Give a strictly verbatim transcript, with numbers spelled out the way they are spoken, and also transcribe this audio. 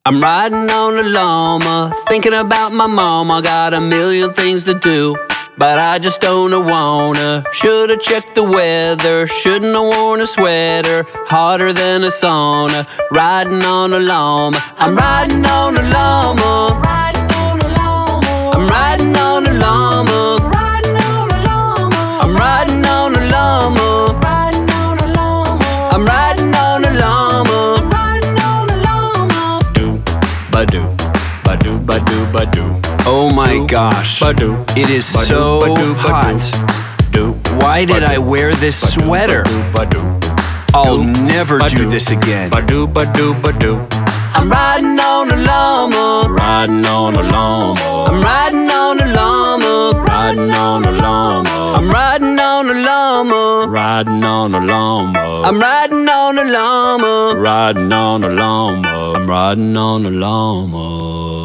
I'm riding on a llama, thinking about my mama. Got a million things to do, but I just don't wanna. Should've checked the weather, shouldn't have worn a sweater. Hotter than a sauna, riding on a llama. I'm riding on a llama. I'm riding on a llama. I'm riding on a llama. I'm riding on a llama. Do, ba-do, ba-do, ba-do, ba-do. Oh my gosh, it is so hot. Why did I wear this sweater? I'll never do this again. I'm riding on a llama. Riding on a llama. I'm riding on a llama. Riding on a llama. I'm riding on a llama. Riding on a llama. I'm riding on a llama. Riding on a llama. I'm riding on a llama.